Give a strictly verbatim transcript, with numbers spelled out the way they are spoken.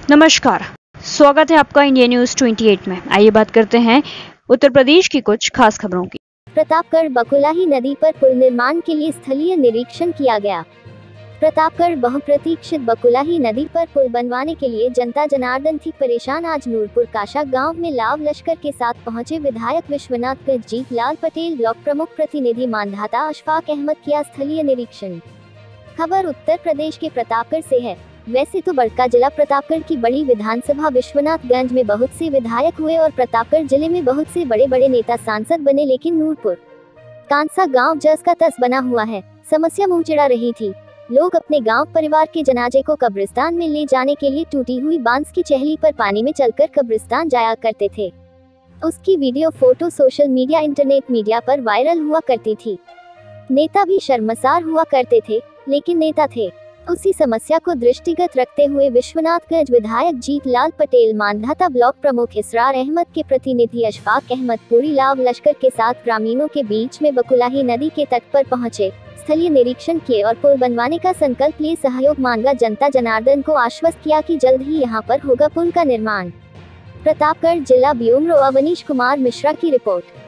नमस्कार, स्वागत है आपका इंडिया न्यूज अट्ठाईस में। आइए बात करते हैं उत्तर प्रदेश की कुछ खास खबरों की। प्रतापगढ़ बकुलाही नदी पर पुल निर्माण के लिए स्थलीय निरीक्षण किया गया। प्रतापगढ़ बहुप्रतीक्षित बकुलाही नदी पर पुल बनवाने के लिए जनता जनार्दन थी परेशान। आज नूरपुर काशा गांव में लाव लश्कर के साथ पहुंचे विधायक विश्वनाथ जीत लाल पटेल, ब्लॉक प्रमुख प्रतिनिधि मानधाता अशफाक अहमद किया स्थलीय निरीक्षण। खबर उत्तर प्रदेश के प्रतापगढ़ से है। वैसे तो बड़का जिला प्रतापगढ़ की बड़ी विधानसभा विश्वनाथगंज में बहुत से विधायक हुए और प्रतापगढ़ जिले में बहुत से बड़े बड़े नेता सांसद बने, लेकिन नूरपुर कांसा गांव जस का तस बना हुआ है। समस्या मुंह चिढ़ा रही थी। लोग अपने गांव परिवार के जनाजे को कब्रिस्तान में ले जाने के लिए टूटी हुई बांस की चहली पर पानी में चलकर कब्रिस्तान जाया करते थे। उसकी video photo social media internet media पर वायरल हुआ करती थी। नेता भी शर्मसार हुआ करते थे, लेकिन नेता थे। उसी समस्या को दृष्टिगत रखते हुए विश्वनाथगंज विधायक जीत लाल पटेल, मानधाता ब्लॉक प्रमुख इसरार अहमद के प्रतिनिधि अशफाक अहमद पूरी लाव लश्कर के साथ ग्रामीणों के बीच में बकुलाही नदी के तट पर पहुंचे, स्थलीय निरीक्षण किए और पुल बनवाने का संकल्प लिए सहयोग मांगा। जनता जनार्दन को आश्वस्त किया कि जल्द ही यहां पर होगा पुल का निर्माण। प्रतापगढ़ जिला ब्यूरो अवनीश कुमार मिश्रा की रिपोर्ट।